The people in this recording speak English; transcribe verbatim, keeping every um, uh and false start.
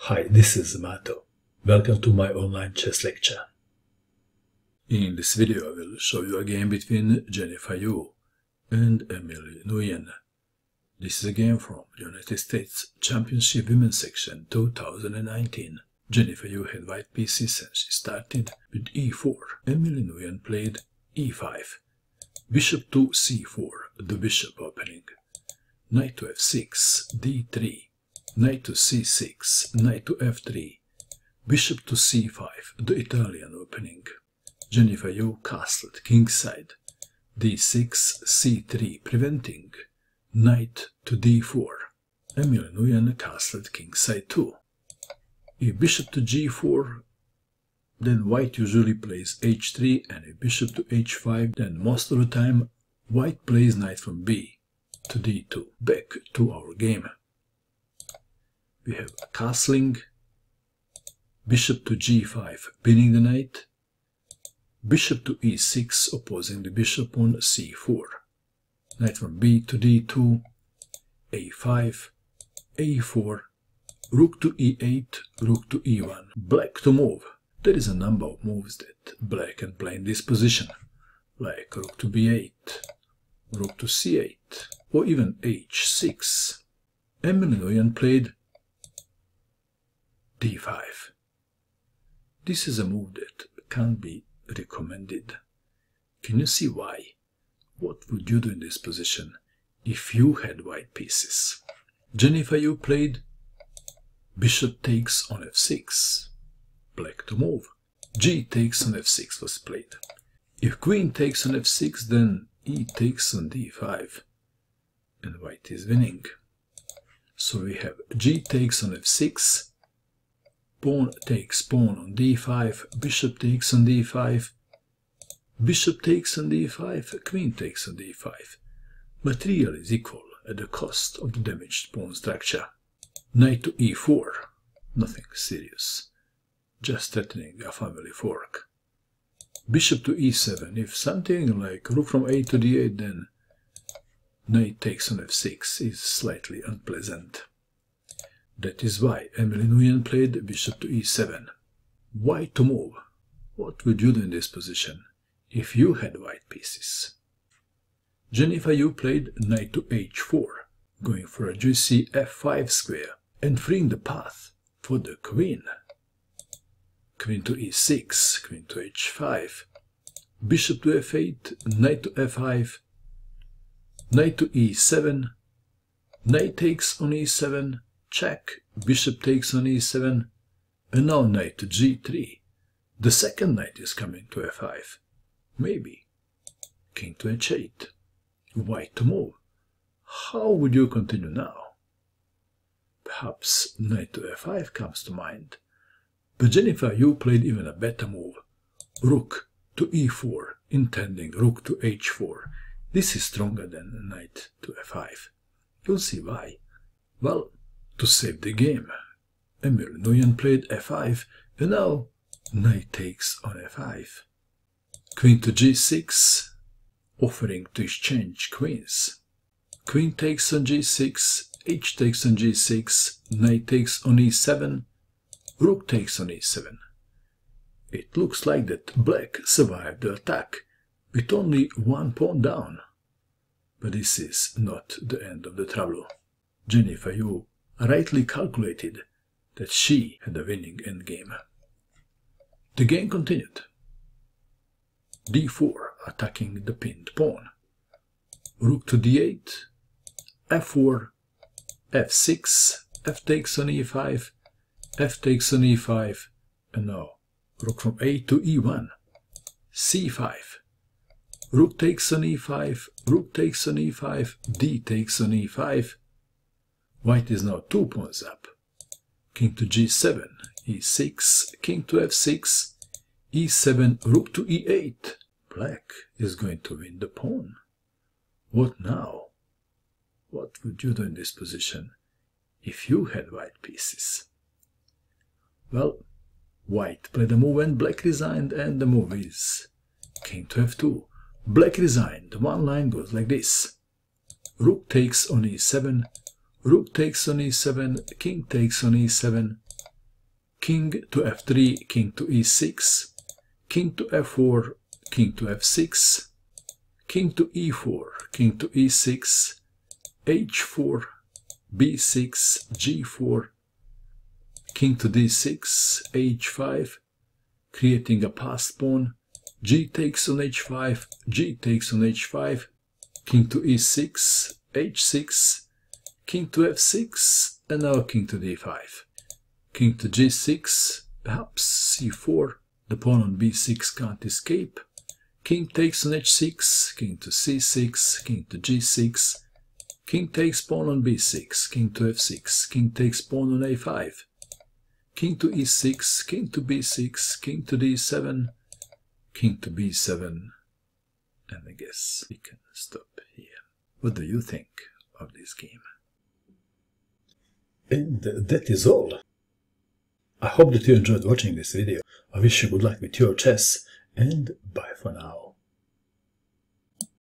Hi, this is Mato. Welcome to my online chess lecture. In this video I will show you a game between Jennifer Yu and Emily Nguyen. This is a game from United States Championship Women's Section two thousand nineteen. Jennifer Yu had white pieces and she started with e four. Emily Nguyen played e five. Bishop to c four, the bishop opening. Knight to f six, d three. Knight to c six, knight to f three, bishop to c five, the Italian opening. Jennifer Yu castled kingside, d six, c three, preventing, knight to d four. Emily Nguyen castled kingside too. If bishop to g four, then white usually plays h three, and if bishop to h five, then most of the time white plays knight from b to d two. Back to our game. We have a castling, bishop to g five, pinning the knight, bishop to e six, opposing the bishop on c four, knight from b to d two, a five, a four, rook to e eight, rook to e one, black to move. There is a number of moves that black can play in this position, like rook to b eight, rook to c eight, or even h six. Emily Nguyen played d five. This is a move that can't be recommended. Can you see why? What would you do in this position if you had white pieces? Jennifer Yu played bishop takes on f six. Black to move. G takes on f six was played. If queen takes on f six, then e takes on d five. And white is winning. So we have g takes on f six. Pawn takes pawn on d five, bishop takes on d five, bishop takes on d five, queen takes on d five. Material is equal at the cost of the damaged pawn structure. Knight to e four, nothing serious, just threatening a family fork. Bishop to e seven, if something like rook from a to d eight, then knight takes on f six is slightly unpleasant. That is why Emily Nguyen played bishop to e seven. White to move. What would you do in this position if you had white pieces? Jennifer Yu played knight to h four, going for a juicy f five square and freeing the path for the queen. Queen to e six, queen to h five, bishop to f eight, knight to f five, knight to e seven, knight takes on e seven, check, bishop takes on e seven, and now knight to g three. The second knight is coming to f five. Maybe. King to h eight. White to move. How would you continue now? Perhaps knight to f five comes to mind. But Jennifer Yu played even a better move. Rook to e four, intending rook to h four. This is stronger than knight to f five. You'll see why. Well, to save the game, Emily Nguyen played f five, and now knight takes on f five. Queen to g six, offering to exchange queens. Queen takes on g six, h takes on g six, knight takes on e seven, rook takes on e seven. It looks like that black survived the attack with only one pawn down. But this is not the end of the trouble. Jennifer Yu rightly calculated that she had a winning endgame. The game continued. d four, attacking the pinned pawn. Rook to d eight, f four, f six, f takes on e five, f takes on e five, and now rook from a to e one, c five, rook takes on e five, rook takes on e five, d takes on e five. White is now two pawns up. King to g seven, e six, king to f six, e seven, rook to e eight. Black is going to win the pawn. What now? What would you do in this position if you had white pieces? Well, white played a move and black resigned, and the move is king to f two. Black resigned. One line goes like this. Rook takes on e seven, rook takes on e seven, king takes on e seven, king to f three, king to e six, king to f four, king to f six, king to e four, king to e six, h four, b six, g four, king to d six, h five, creating a passed pawn, g takes on h five, g takes on h five, king to e six, h six, king to f six, and now king to d five. King to g six, perhaps c four, the pawn on b six can't escape. King takes on h six, king to c six, king to g six, king takes pawn on b six, king to f six, king takes pawn on a five, king to e six, king to b six, king to d seven, king to b seven, and I guess we can stop here. What do you think of this game? And that is all. I hope that you enjoyed watching this video. I wish you good luck with your chess, and bye for now.